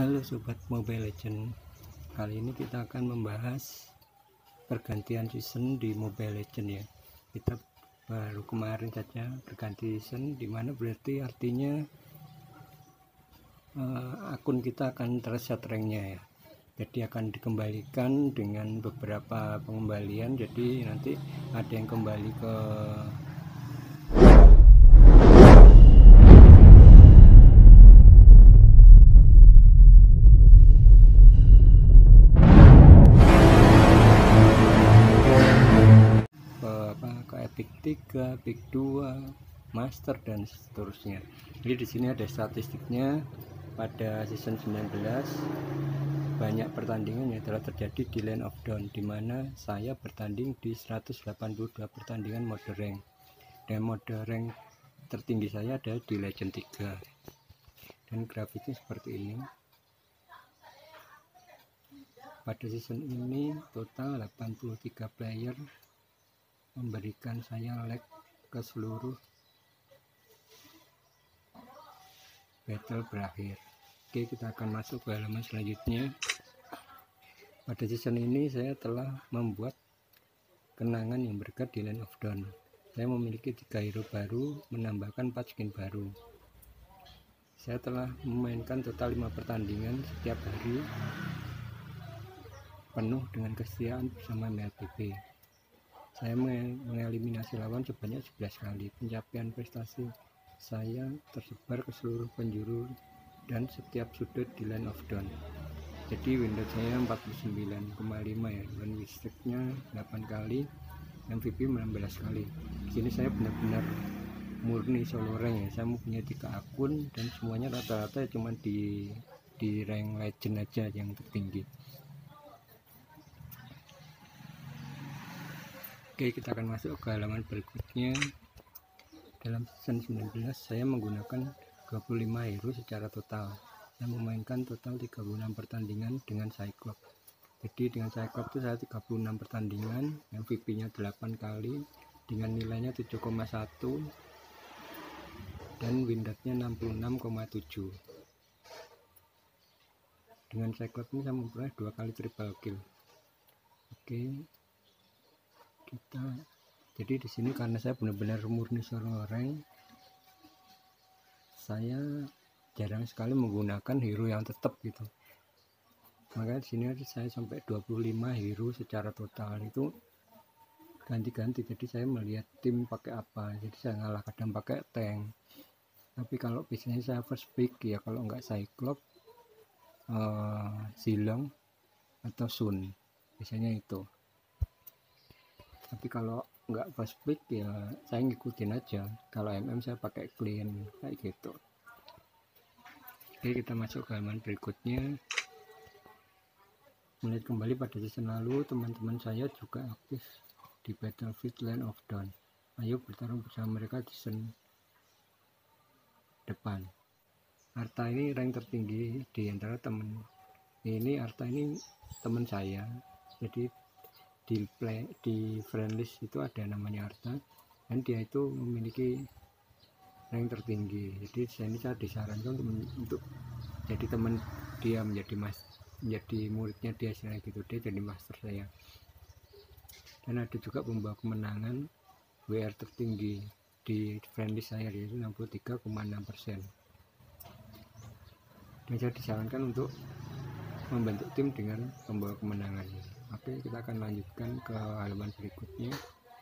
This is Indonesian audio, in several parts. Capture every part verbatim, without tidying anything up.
Halo Sobat Mobile Legends, kali ini kita akan membahas pergantian season di Mobile Legends ya. Kita baru kemarin saja berganti season, dimana berarti artinya uh, akun kita akan terset ranknya ya. Jadi akan dikembalikan dengan beberapa pengembalian, jadi nanti ada yang kembali ke Epic tiga, Epic dua, Master dan seterusnya. Jadi di sini ada statistiknya pada season sembilan belas. Banyak pertandingan yang telah terjadi di Land of Dawn, di mana saya bertanding di seratus delapan puluh dua pertandingan mode rank. Dan mode rank tertinggi saya ada di Legend tiga. Dan grafiknya seperti ini. Pada season ini total delapan puluh tiga player memberikan saya lag ke seluruh battle berakhir. Oke, kita akan masuk ke halaman selanjutnya. Pada season ini saya telah membuat kenangan yang berkat di Land of Dawn. Saya memiliki tiga hero baru, menambahkan empat skin baru. Saya telah memainkan total lima pertandingan setiap hari, penuh dengan kesetiaan bersama M L P B. Saya mengeliminasi lawan sebanyak sebelas kali. Pencapaian prestasi saya tersebar ke seluruh penjuru dan setiap sudut di Land of Dawn. Jadi window saya empat puluh sembilan koma lima ya, dan wistiknya delapan kali, M V P enam belas kali. Di sini saya benar-benar murni solo rank ya. Saya punya tiga akun dan semuanya rata-rata cuma di di rank legend aja yang tertinggi. Oke, kita akan masuk ke halaman berikutnya. Dalam season sembilan belas saya menggunakan dua puluh lima hero secara total. Saya memainkan total tiga puluh enam pertandingan dengan Cyclops. Jadi dengan Cyclops itu saya tiga puluh enam pertandingan, M V P nya delapan kali dengan nilainya tujuh koma satu dan win rate nya enam puluh enam koma tujuh. Dengan Cyclops ini saya memperoleh dua kali triple kill. Oke, kita jadi di sini karena saya benar-benar murni solo rank, saya jarang sekali menggunakan hero yang tetap gitu. Makanya di sini saya sampai dua puluh lima hero secara total, itu ganti-ganti. Jadi saya melihat tim pakai apa, jadi saya ngalah kadang pakai tank, tapi kalau biasanya saya first pick ya, kalau enggak Cyclops, uh, Zilong atau Sun, biasanya itu. Tapi kalau nggak first pick ya saya ngikutin aja. Kalau M M saya pakai clean kayak gitu. Oke, kita masuk ke halaman berikutnya. Melihat kembali pada season lalu, teman-teman saya juga aktif di Battlefield Land of Dawn. Ayo bertarung bersama mereka di season depan. Arta ini rank tertinggi di antara teman. Ini Arta ini teman saya. Jadi di play di friend list itu ada namanya Arta, dan dia itu memiliki rank tertinggi. Jadi saya ini saya disarankan untuk, untuk jadi teman dia, menjadi mas menjadi muridnya dia, saya gitu, dia jadi master saya. Dan ada juga pembawa kemenangan W R tertinggi di friend list saya, yaitu enam puluh tiga koma enam persen. Dan saya disarankan untuk membentuk tim dengan pembawa kemenangan. Oke, kita akan lanjutkan ke halaman berikutnya.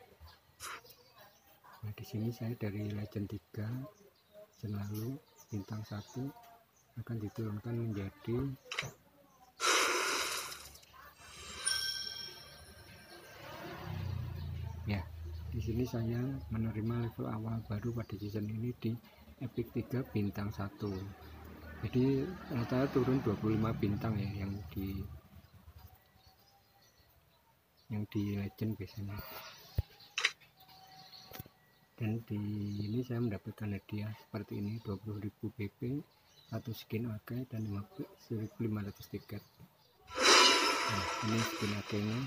Nah, di sini saya dari Legend tiga selalu bintang satu akan diturunkan menjadi ya. Di sini saya menerima level awal baru pada season ini di Epic tiga bintang satu. Jadi rata-rata turun dua puluh lima bintang ya yang di yang di legend biasanya. Dan di ini saya mendapatkan hadiah seperti ini, dua puluh ribu B P, satu skin A K dan seribu lima ratus tiket. Nah, ini skin A K nya.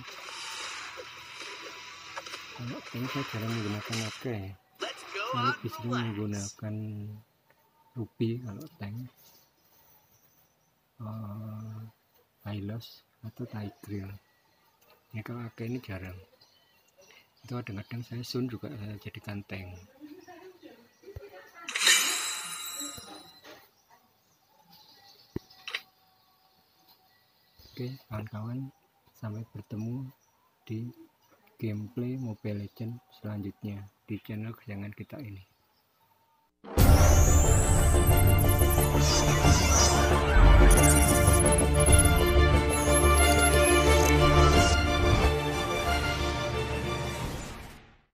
Kalau ini saya jarang menggunakan A K ya, saya lebih sering menggunakan Ruby kalau tank. uh, Hylos atau Tigreal. Ini kalau Ake ini jarang. Itu kadang-kadang saya Sun juga saya jadikan tank. Oke kawan-kawan, sampai bertemu di gameplay Mobile Legends selanjutnya di channel kesayangan kita ini.